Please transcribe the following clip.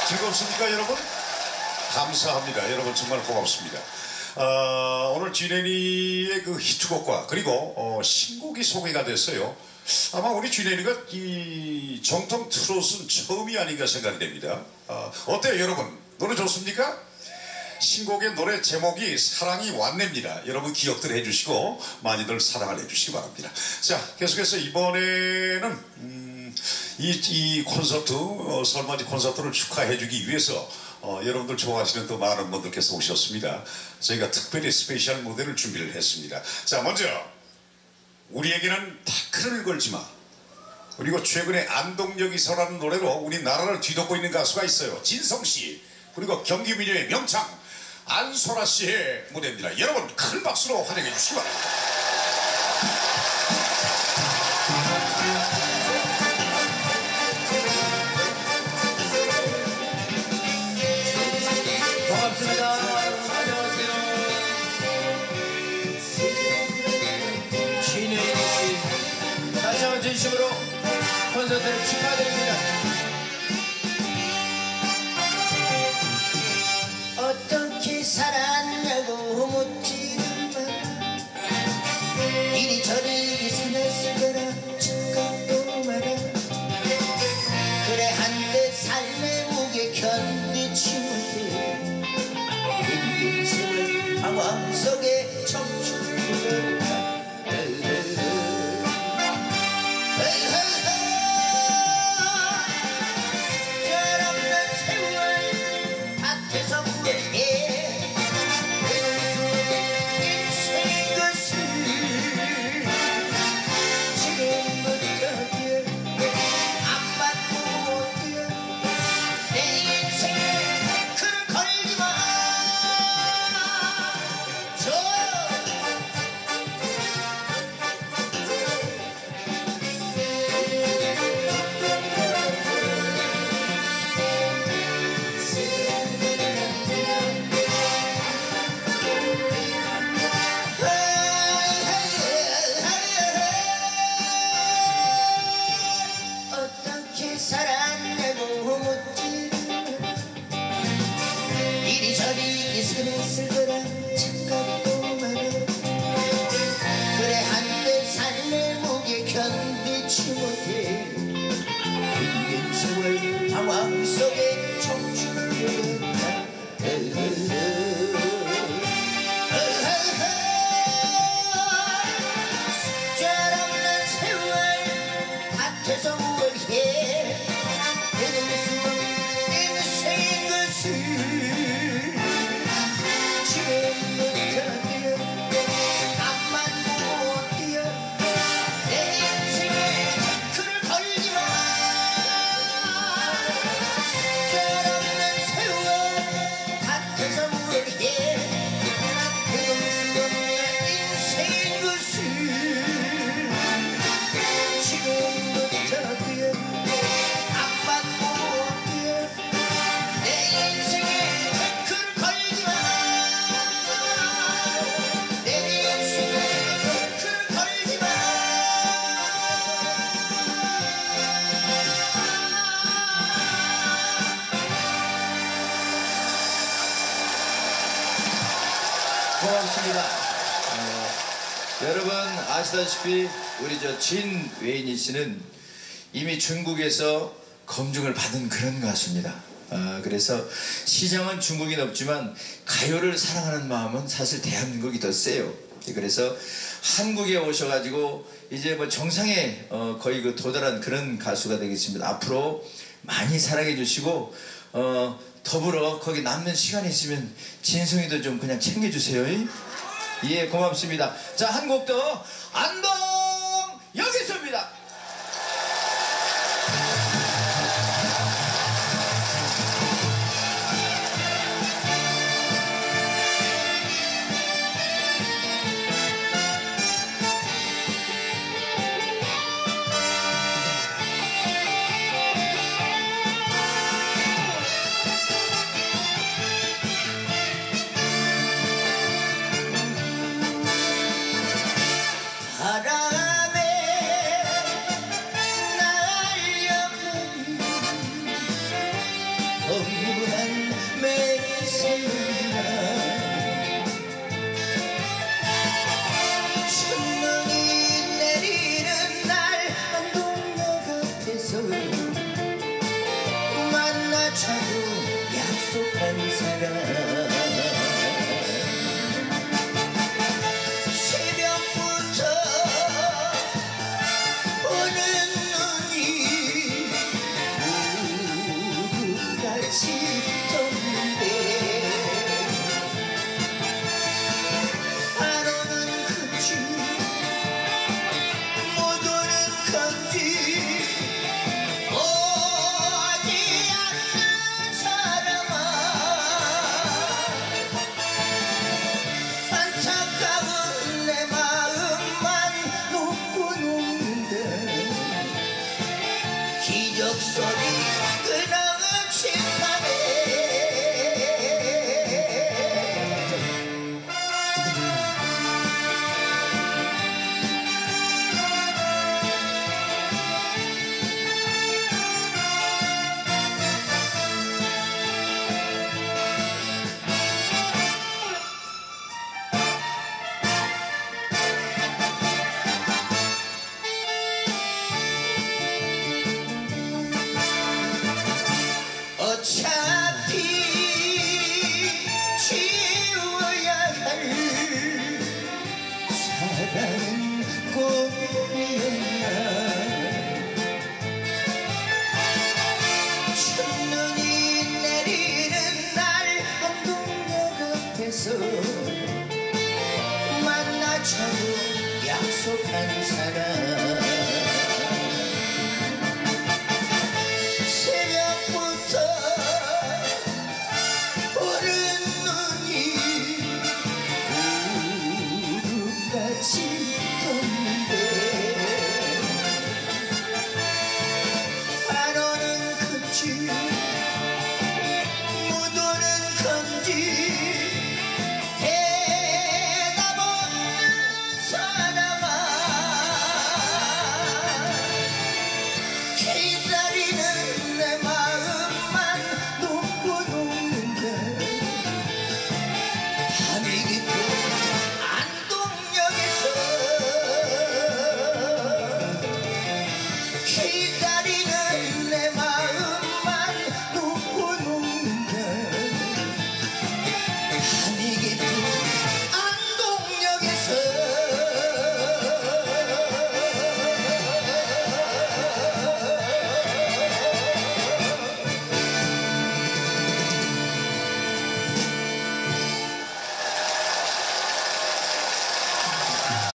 즐겁습니까 여러분? 감사합니다. 여러분 정말 고맙습니다. 오늘 지네니의 그 히트곡과 그리고 신곡이 소개가 됐어요. 아마 우리 지네니가 이 정통 트롯은 처음이 아닌가 생각이 됩니다. 어때요 여러분? 노래 좋습니까? 신곡의 노래 제목이 사랑이 왔네입니다. 여러분 기억들 해주시고 많이들 사랑을 해주시기 바랍니다. 자, 계속해서 이번에는 이 콘서트 설맞이 콘서트를 축하해주기 위해서 여러분들 좋아하시는 또 많은 분들께서 오셨습니다. 저희가 특별히 스페셜 무대를 준비를 했습니다. 자, 먼저 우리에게는 태클을 걸지마, 그리고 최근에 안동역이서라는 노래로 우리나라를 뒤덮고 있는 가수가 있어요. 진성씨, 그리고 경기민요의 명창 안소라씨의 무대입니다. 여러분 큰 박수로 환영해 주시기 바랍니다. 반갑습니다. 안녕하세요. 지네이씨 다시 한번 진심으로 콘서트를 축하드립니다. 어떻게 살았냐고 묻지만 이리저리 지냈을 거라 축하도 마라. 그래 한때 삶의 무게 견디지 못해 인생을 방황 속에 청춘을 있을 거라 착각도 많아. 그래 한때 삶의 무게 견디지 못해 긴 세월 방황 속에 청춘을 잃었다. 숫자없는 세월 밭에서 뭘 해 해낼 수 없는 인생인 것을 고맙습니다. 여러분 아시다시피 우리 진웨이니 씨는 이미 중국에서 검증을 받은 그런 가수입니다. 그래서 시장은 중국이 높지만 가요를 사랑하는 마음은 사실 대한민국이 더 세요. 그래서 한국에 오셔가지고 이제 뭐 정상에 거의 도달한 그런 가수가 되겠습니다. 앞으로 많이 사랑해 주시고 더불어 거기 남는 시간이 있으면 진성이도 좀 그냥 챙겨주세요. 예, 고맙습니다. 자, 한 곡 더 안동 여기서입니다. 알아 사람 새벽부터 오는 눈이 우같이 떴는데 안 오는 건지 못 오는 건지 오지 않는 사람아 안타까운 내 마음만 놓고 녹는데 기적 소리 끊어진 밤에 어차피 지워야 할 사랑은 꿈이었나 첫눈이 내리는 날 한동네 앞에서 만나자고 약속한 사람 새벽부터 오는 눈이 우같이 떴는데 안 오는 건지 못 오는 건지